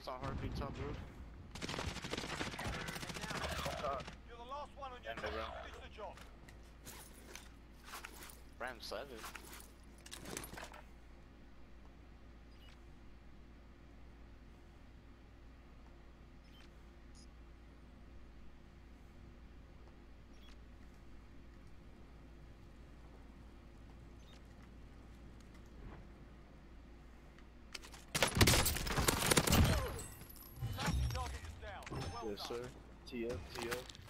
One's on heartbeat top roof. You're the last one on your And team. around. Finish the job. Ram 7. Target is down. Well Yes, done. sir. TF, TF.